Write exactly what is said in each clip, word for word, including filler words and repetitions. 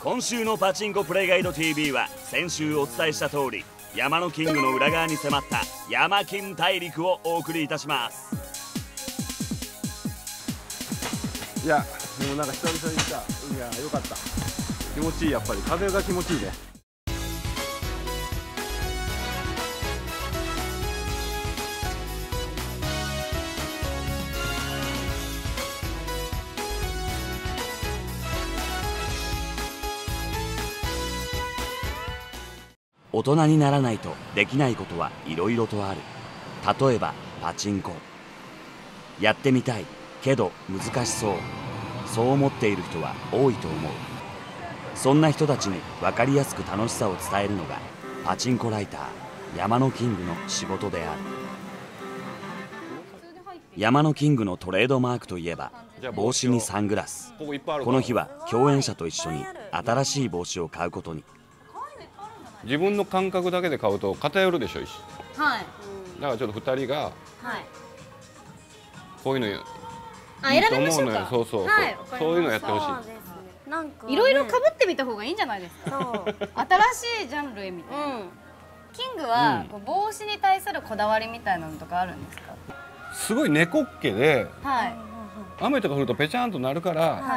今週のパチンコプレイガイド ティービー は先週お伝えした通り山のキングの裏側に迫った山金大陸をお送りいたします。 いやでもなんか久々に来た海が良かった。気持ちいい。やっぱり風が気持ちいいね。 大人にならないとできないことはいろいろとある。例えばパチンコ。やってみたいけど難しそう、そう思っている人は多いと思う。そんな人たちに分かりやすく楽しさを伝えるのがパチンコライター山のキングの仕事である。山のキングのトレードマークといえば帽子にサングラス。この日は共演者と一緒に新しい帽子を買うことに。 自分の感覚だけで買うと偏るでしょ。 はい。 だからちょっとふたりがこういうのいいあ、選びましょうか。 そうそうそう、そういうのやってほしい。 いろいろ被ってみた方がいいんじゃないですか。新しいジャンルみたいな。キングは帽子に対するこだわりみたいなのとかあるんですか。 すごい猫っけで、 はい。 雨とか降るとペチャンとなるから、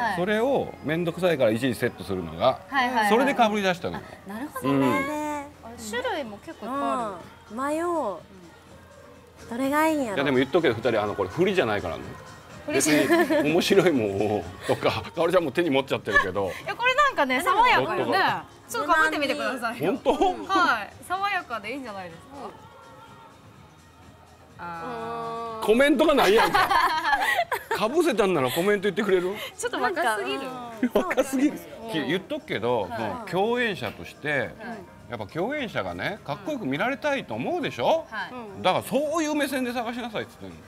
それを面倒くさいからいちいちセットするのが、それでかぶり出したの。 なるほどね。種類も結構いっぱいある。 迷う。どれがいいんやろ。 いやでも言っとくけどふたりあのこれ振りじゃないからね。別に面白いもんとかかおりちゃんも手に持っちゃってるけど。 いやこれなんかね爽やかよね。ちょっとかぶってみてください。 本当？ はい。爽やかでいいんじゃないですか。 あコメントがないやんか。かぶせたんならコメント言ってくれる？ ちょっと若すぎる。 若すぎる。言っとくけど、共演者としてやっぱ共演者がねかっこよく見られたいと思うでしょ。だからそういう目線で探しなさいっつってんの。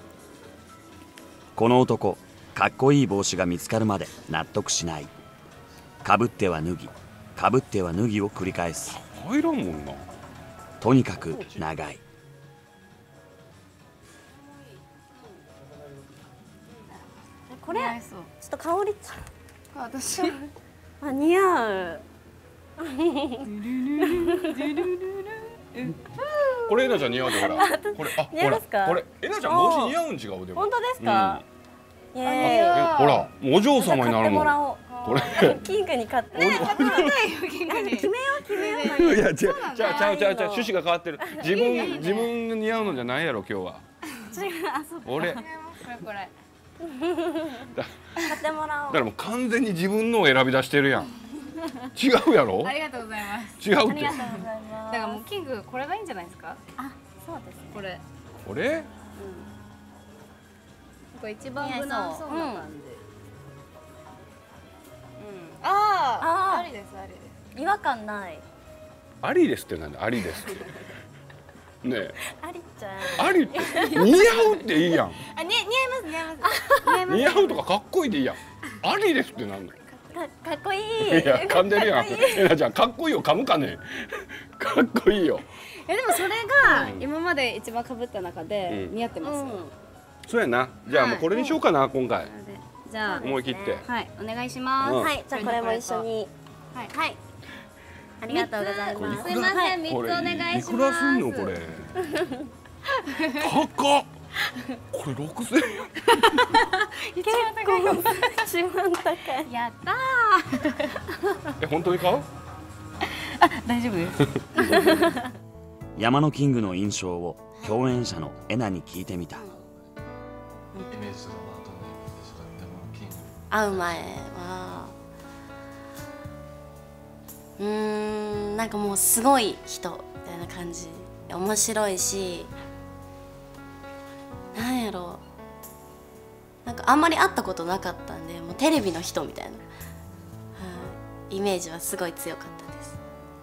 この男、かっこいい帽子が見つかるまで納得しない。かぶっては脱ぎ、かぶっては脱ぎを繰り返す。 入らんもんな。 とにかく長い。 これちょっと香りちゃん。 私あ、似合う。 これえなちゃん似合うでほら。これあほらこれえなちゃん帽子似合うん違うでも。 本当ですか。 ほらお嬢様になるもん。これキングに買って。 ね買ってみたいよキングに。 決めよう決めよう。 いや違うちゃうちゃうちゃう趣旨が変わってる。自分自分が似合うのじゃないやろ今日は。 違うあそう。 こ俺。 れこれ。 買ってもらおう。 だからもう完全に自分のを選び出してるやん。違うやろ。 ありがとうございます。 違うって。 ありがとうございます。 だからもうキングこれがいいんじゃないですか。 あ、そうですね。 これ。 これ？ これ一番無難そうな感じ。うん。ああ、ありですありです。 違和感ない。 ありですってなんだ。ありですって。ねえ。 ありちゃん。 ありって似合うっていいやん。 あ、に似合います似合います。 似合うとかかっこいいでいいやん。ありですってなんだよ。 かっこいい。 いや噛んでるやん。えなちゃんかっこいいよ噛むかね。かっこいいよ。 えでもそれが今まで一番被った中で似合ってます。 そうやな。じゃあもうこれにしようかな今回。 じゃあ思い切って。 はいお願いします。 はいじゃあこれも一緒に。 はいはい。ありがとうございます。 すみません三つお願いします。 いくらすんのこれ。高っ。これ六千円。 結構一番高い。 やったー。 え本当に買う？ あ大丈夫です。 山のキングの印象を共演者のえなに聞いてみた。 会う前はうーんなんかもうすごい人みたいな感じ。面白いしなんやろうなんかあんまり会ったことなかったんでもうテレビの人みたいな、はあ、イメージはすごい強かったです。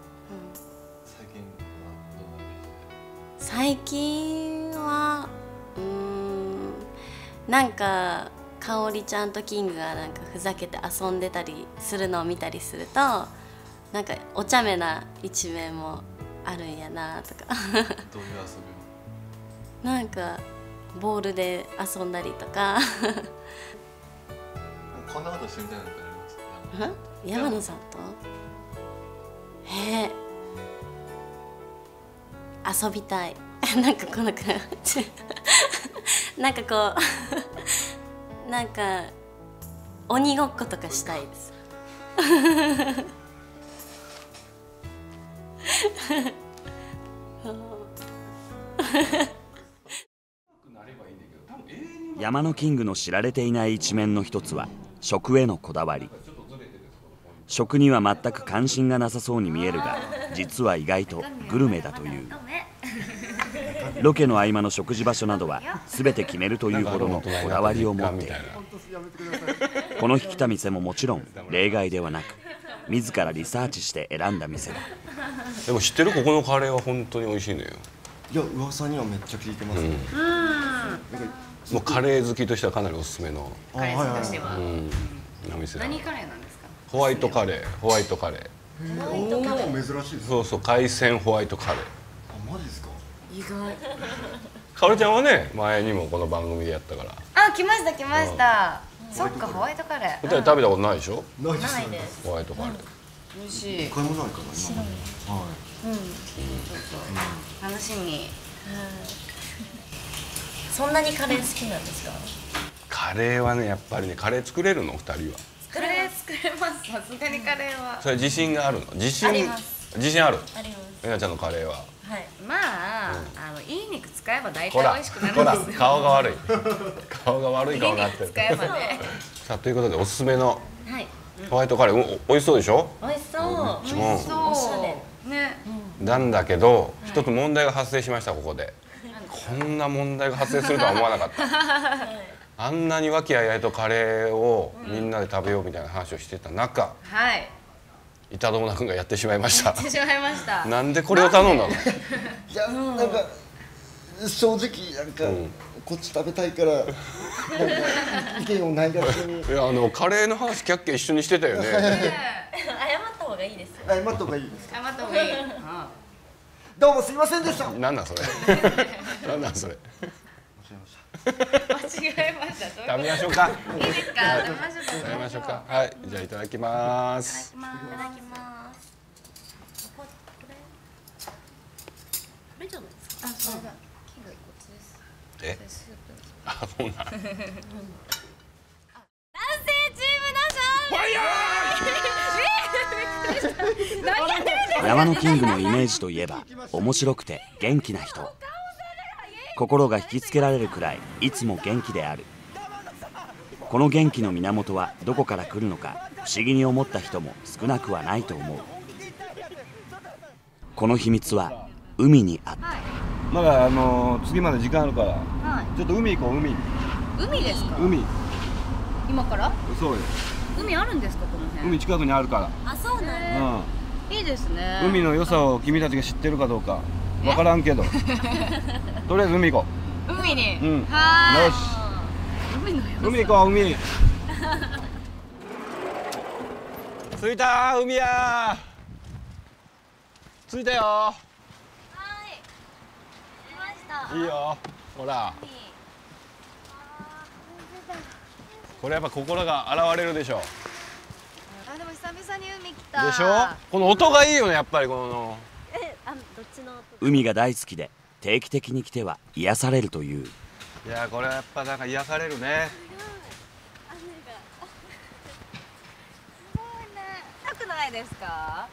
うん、最近はうーんなんかかおりちゃんとキングがなんかふざけて遊んでたりするのを見たりするとなんかお茶目な一面もあるんやなとかどういう遊びをなんかボールで遊んだりとかこんなことしてみたいなのってあります？ 山野さんとへえ遊びたいなんかこの感じなんかこうなんか鬼ごっことかしたいです山のキングの知られていない一面の一つは食へのこだわり。食には全く関心がなさそうに見えるが、実は意外とグルメだという。ロケの合間の食事場所などは全て決めるというほどのこだわりを持っている。この日来た店ももちろん例外ではなく、自らリサーチして選んだ店だ。 でも知ってる？ここのカレーは本当に美味しいのよ。 いや、噂にはめっちゃ聞いてますね。 もうカレー好きとしてはかなりおすすめのカレー好きとしてはお店だ。 何カレーなんですか？ ホワイトカレー、ホワイトカレー。 結構珍しいです。 そうそう、海鮮ホワイトカレー。 あ、マジですか？ 意外。 かおりちゃんはね、前にもこの番組でやったから。 あ、来ました来ました。そっか、ホワイトカレー。 二人食べたことないでしょ？ ないです。 ないです。 ホワイトカレー。 美味しい。 一回もないかな今。はい。 楽しみ。 そんなにカレー好きなんですか？ カレーはね、やっぱりね、カレー作れるの二人は。 カレー作れます。さすがにカレーは。 それ自信があるの？自信。 あります。 自信ある？ あります。 えなちゃんのカレーは。 はい。 まあ、あのいい肉使えば大ほら、 体美味しくなほら、 るんですよ。 顔が悪い。顔が悪い顔になってる。 使えばね。 さあ、ということで、おすすめのはい。 ホワイトカレー、お美味しそうでしょ？ 美味しそう。 一番。 おしゃれ。 ね。 なんだけど、一つ問題が発生しました、ここで。こんな問題が発生するとは思わなかった。あんなに和気あいあいとカレーをみんなで食べようみたいな話をしてた中、 はい。 板友君がやってしまいました。 やってしまいました。 なんでこれを頼んだの？ いや、なんか正直なんかこっち食べたいからなんか意見をないがしに。 いや、あのカレーの話キャッキャ一緒にしてたよね。 謝った方がいいですよ。 謝った方がいいですか？ 謝った方がいい。 どうもすいませんでした。 なんなんそれ。なんなんそれ。 間違えました。 食べましょうか。 いいですか？食べましょうか。 食べましょうか。はい、じゃあいただきます。 いただきます。これこれじゃないですか？ あ、それだ。キングこっちです。 え？ スープ。 あ、そうなん。 男性チームの勝利。何やってるんですか？ 山のキングのイメージといえば面白くて元気な人。心が引きつけられるくらいいつも元気である。この元気の源はどこから来るのか不思議に思った人も少なくはないと思う。この秘密は海にあった。 まだあのー、次まで時間あるから、 はちょっと海行こう。海い。海ですか？ 海今から？ そうよ。 海あるんですかこの辺？ 海近くにあるかあ、そうなんら、 だ。 うん、 いいですね。 海の良さを君たちが知ってるかどうかわからんけどとりあえず海行こ海に。 う。うん、 はーい。 よし、 海のよ。 海行こう。海着いたー。海やー。着いたよはい。来ました。 いいよ。ほら。これやっぱ心が現れるでしょ。 あ、でも久々に海来た。 でしょ。この音がいいよね、やっぱりこの。 え、あのどっちの音？ 海が大好きで定期的に来ては癒されるという。 いや、これはやっぱなんか癒されるね。 すごいね。痛くないですか？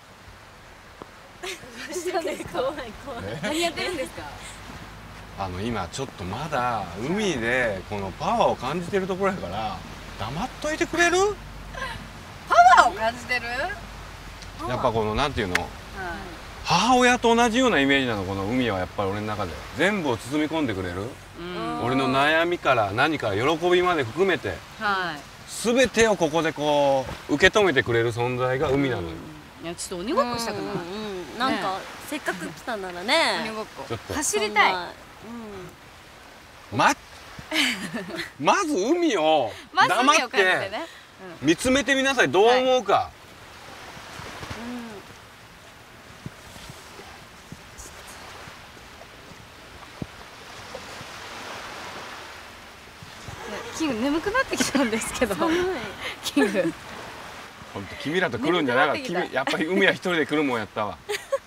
怖い怖い。 何やってるんですか？ あの今ちょっとまだ海でこのパワーを感じてるところやから黙っといてくれる？ パワーを感じてる？ やっぱこのなんていうの、 はい。 母親と同じようなイメージなの、この海はやっぱり俺の中で全部を包み込んでくれる。俺の悩みから何から喜びまで含めてはい。 全てをここでこう受け止めてくれる存在が海なのよ。 いや、ちょっと鬼ごっこしたくない？ うんうん、なんかせっかく来たならね。 鬼ごっこ。 ちょっと走りたい。 ままず海をまず海を黙って感じてね。 見つめてみなさい。どう思うか。 キング眠くなってきたんですけど。キング。 本当君らと来るんじゃなかった。君やっぱり海は一人で来るもんやったわ。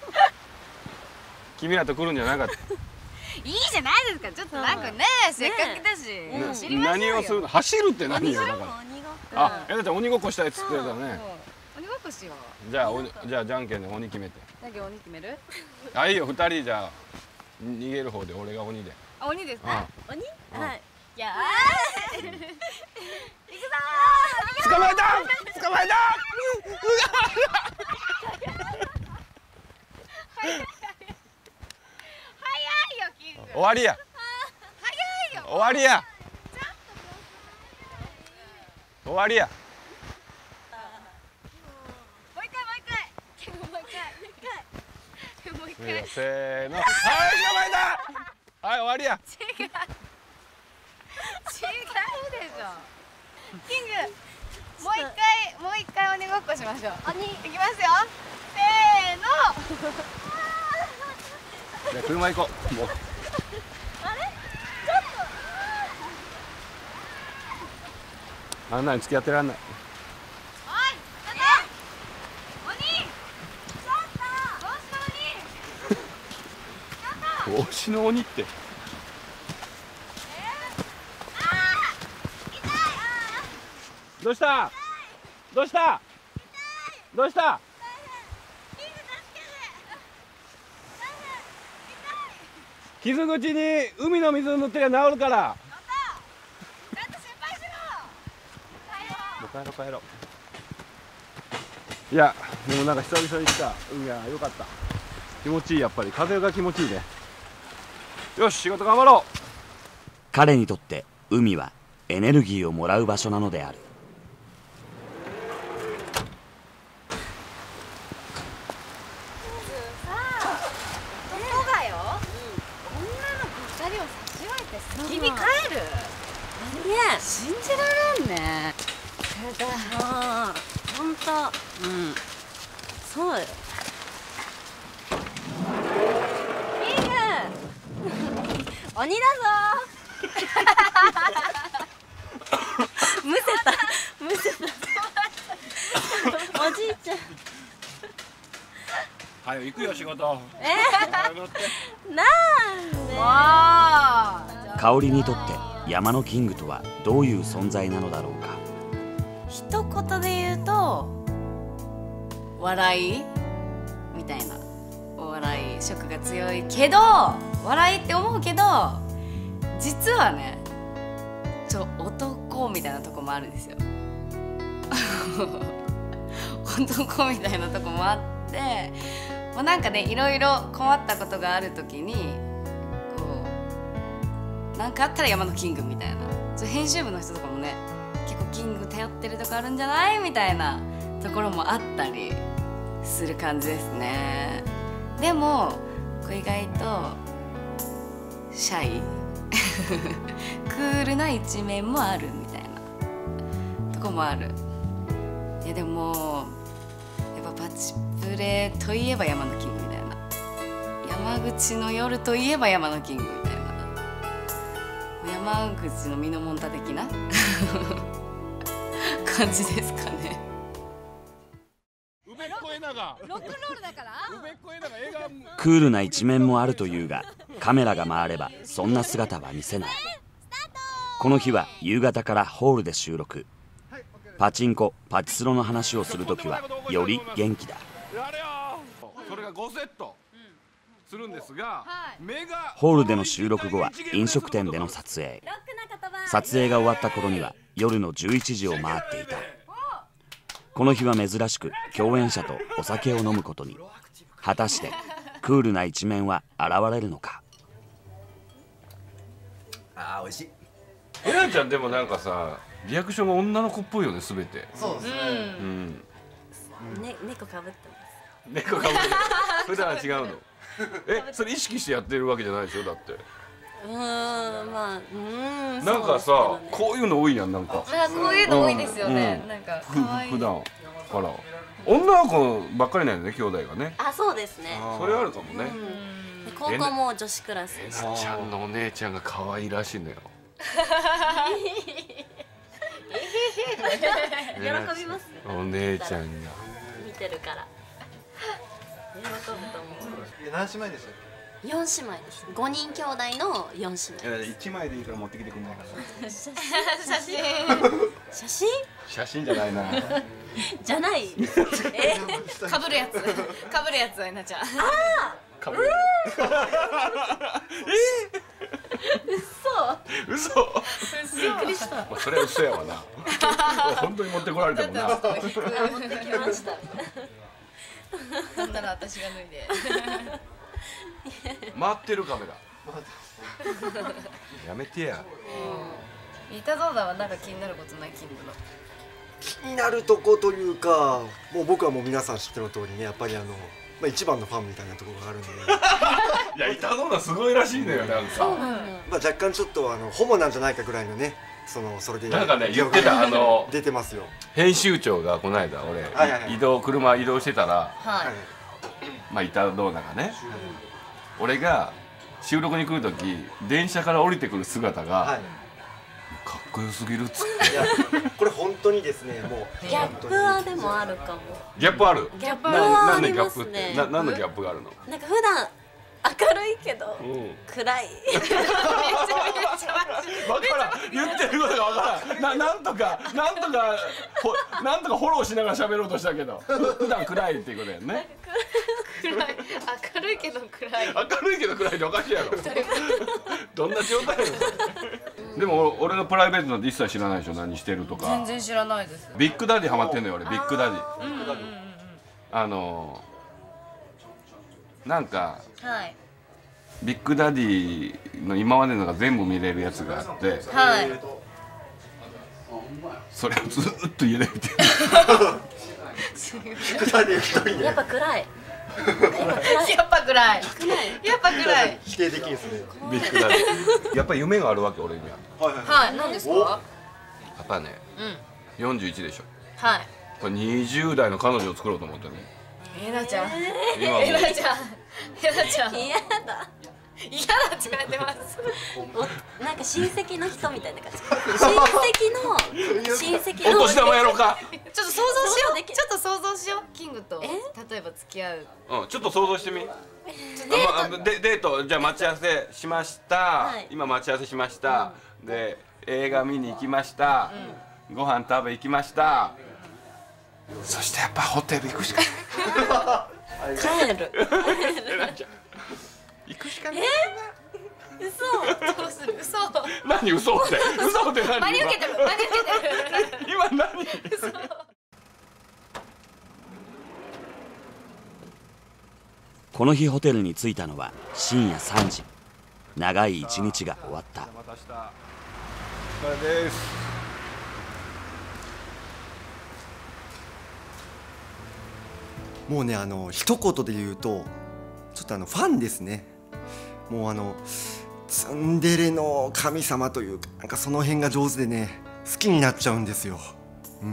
君らと来るんじゃなかった。 いいじゃないですか。ちょっとなんかね、せっかくだし、知りましょうよ。 何をするの？走るって何よだから。 鬼ごっこ。 あ、やだちゃん鬼ごっこしたいっつってたね。 鬼ごっこしよう。 じゃあ鬼じゃあじゃんけんで鬼決めて。 じゃんけん鬼決める？ あ、いいよ、二人じゃあ逃げる方で俺が鬼で。 あ、鬼ですか？ 鬼？はい。 いやー。行くぞー。 捕まえた！捕まえた！ 早いよキング。 終わりや。 早いよ。 終わりや。終わりや。 もう一回もう一回。キングもう一回。もう一回。もう一回。 せーの。はい、捕まえた。はい、終わりや。 違う。違うでしょ。キング。もう一回もう一回鬼ごっこしましょう。鬼。いきますよ。せーの。 じゃあ車行こう。もう。あんなに付き合ってらんない。 おい、待て。鬼。ちょっと。帽子の鬼。 帽子の鬼って。どうした？どうした？どうした？傷口に海の水塗ってりゃ治るから。 ちゃんと心配しろ。 帰ろう帰ろう。いや、でもなんか久々に来た海は良かった。気持ちいい、やっぱり風が気持ちいいね。よし、仕事頑張ろう。 彼にとって海はエネルギーをもらう場所なのである。 君帰る？信じられんね。 ああ、本当。うん。そうよ。キング。鬼だぞ。むせた。むせた。おじいちゃん。 はい、行くよ仕事。 えー、なんで？ わあ。 香織にとって山のキングとはどういう存在なのだろうか。 一言で言うと笑いみたいな、お笑い色が強いけど笑いって思うけど実はねちょ男みたいなとこもあるんですよ。男みたいなとこもあってもうなんかねいろいろ困ったことがある時になんかあったら山のキングみたいな、編集部の人とかもね結構キング頼ってるとこあるんじゃないみたいなところもあったりする感じですね。でもこう意外とシャイクールな一面もあるみたいなとこもある。いやでもやっぱパチプレといえば山のキングみたいな、山口の夜といえば山のキングみたいな、山口のミノモンタ的な感じですかね。 ロックンロールだから。 クールな一面もあるというがカメラが回ればそんな姿は見せない。この日は夕方からホールで収録。パチンコパチスロの話をするときはより元気だ。 それがごセットするんですが、目がホールでの収録後は飲食店での撮影。撮影が終わった頃には夜のじゅういちじを回っていた。この日は珍しく共演者とお酒を飲むことに。果たしてクールな一面は現れるのか。 あー美味しい。 えなちゃんでもなんかさリアクションが女の子っぽいよねすべて。 そうですね。 うん。 ね、猫かぶってます。 猫かぶって普段は違うの。え、それ意識してやってるわけじゃないでしょだって。 うーん、まあ、うーん。 なんかさ、ね、こういうの多いやんなんか。 あ、こういうの多いですよね。 うん、 なんか可愛い。普段から女の子ばっかりなんよね兄弟がね。 あ、そうですね。 それあるかもね。 うん、高校も女子クラス。 えなちゃんのお姉ちゃんが可愛いらしいのよ。 喜びます。 お姉ちゃんが見てるから喜ぶと思う。 何姉妹でしたっ四姉妹です。五人兄弟の四姉妹。 け？一枚でいいから持ってきてくんないかな。 写真写真写真じゃないな。 じゃない。え、 かぶるやつかぶるやつはなちゃん。あかぶる。 嘘嘘。 びっくりした。 まあそれは嘘やわな。本当に持ってこられてもな。 持ってきました。 だったら私が脱いで。 回ってるカメラ。やめてや。 三田ゾーダはなんか気になることない？キングの気になるとこというか、もう僕はもう皆さん知ってる通りね、やっぱりあの、まあ、一番のファンみたいなところがあるんでいや、板野がすごいらしいのよ、なんか。 まあ若干ちょっとあのホモなんじゃないかぐらいのね、そのそれでなんかね、言ってた、あの出てますよ。 編集長がこの間俺、 はいはいはい移動車移動してたら、 はいまあ板野がね、俺が収録に来る時電車から降りてくる姿が、 はい、 かっこよすぎるっつって。 いやこれ本当にですね、もうギャップはでもあるかも。 ギャップある。 ギャップはありギャッますね。 プってな、何のギャップがあるの？ なんか普段明るいけどうん暗い。 わからん、言ってることがわからん。な、なんとか、なんとか、ほ、なんとかフォローしながら喋ろうとしたけど、普段暗いっていうことやんね。 暗い明るいけど暗い。 明るいけど暗いっておかしいやろ。どんな状態やのそれ。でも俺のプライベートなんて一切知らないでしょ、何してるとか。 全然知らないです。 ビッグダディハマってんのよ俺、ビッグダディ。あのなんかはい。 ビッグダディの今までのが全部見れるやつがあって、 はい。 それをずーっと家で見てる。 やっぱ暗い。 やっぱ暗い。やっぱ暗い。 否定できんですね。 ビッグダディ。やっぱり夢があるわけ俺には。 はいはいはい。 はい。何ですか？ やっぱね、 うん。 よんじゅういちでしょ。 はい。 これにじゅう代の彼女を作ろうと思ってるの。 えなちゃん。 今はもうえなちゃん。えなちゃん。 嫌だ。 嫌だって言われてます。 おなんか親戚の人みたいな感じ。親戚の親戚の。 お年玉やろうか。 ちょっと想像しよう。 想像できちょっと想像しよう。キングとえ例えば付き合う。 うん、ちょっと想像してみ。 デあまあでデートじゃあ待ち合わせしました、 はい、 今待ち合わせしました、うん、で映画見に行きました、うん、ご飯食べ行きました、うん、そしてやっぱホテル行くしかない帰る。 行くしかない。 嘘。 どうする？嘘。 何嘘って嘘って何？ 真に受けてる。真に受けてる。 今何？ この日ホテルに着いたのは深夜さんじ。長い一日が終わった。 お疲れです。 もうね、あの一言で言うとちょっとあのファンですね。もうあのツンデレの神様というか、なんかその辺が上手でね、好きになっちゃうんですよ。うん。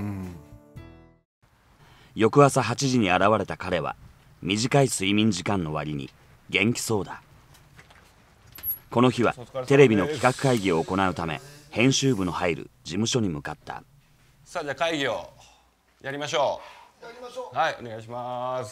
翌朝はちじに現れた彼は短い睡眠時間の割に元気そうだ。この日はテレビの企画会議を行うため編集部の入る事務所に向かった。 さあじゃあ会議をやりましょう。 やりましょう。 はい、お願いします。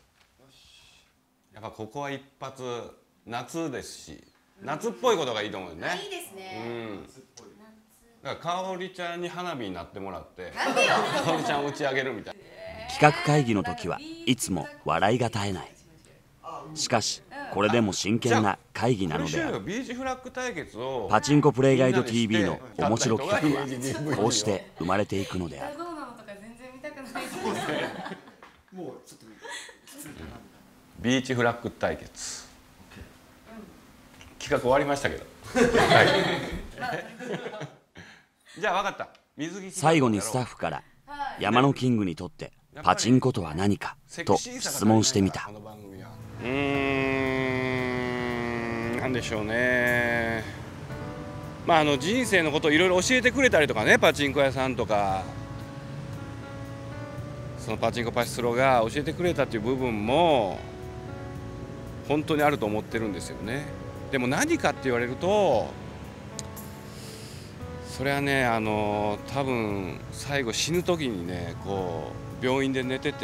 やっぱここは一発夏ですし、夏っぽいことがいいと思うよね。 いいですね。 うん。だからかおりちゃんに花火になってもらって、 なんでよ。 かおりちゃんを打ち上げるみたいな。 企画会議の時はいつも笑いが絶えない。しかしこれでも真剣な会議なのである。 ビーチフラッグ対決をパチンコプレイガイド ティーブイ の面白企画はこうして生まれていくのである。 どうなのとか全然見たくないです。 もうちょっとビーチフラッグ対決、企画終わりましたけど、はい、じゃあ分かった。水着最後にスタッフから山のキングにとってパチンコとは何かと質問してみた。 うーん、なんでしょうね。まああの人生のことをいろいろ教えてくれたりとかね、パチンコ屋さんとかそのパチンコパチスロが教えてくれたっていう部分も本当にあると思ってるんですよね。でも何かって言われると、 それはね、あの多分最後死ぬ時にね、こう病院で寝てて、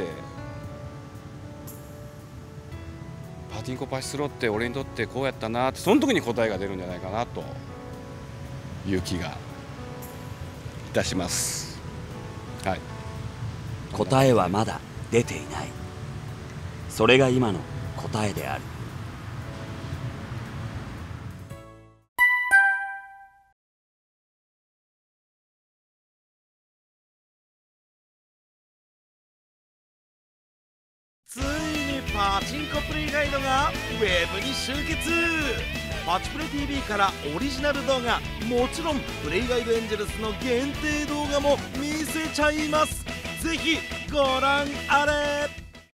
パチンコパチスロって俺にとってこうやったなって、その時に答えが出るんじゃないかなという気がいたします。はい、 答えはまだ出ていない。それが今の答えである。 ついにパチンコプレイガイドがウェブに集結。パチプレ ティーブイ からオリジナル動画、もちろんプレイガイドエンジェルスの限定動画も見せちゃいます。ぜひご覧あれ。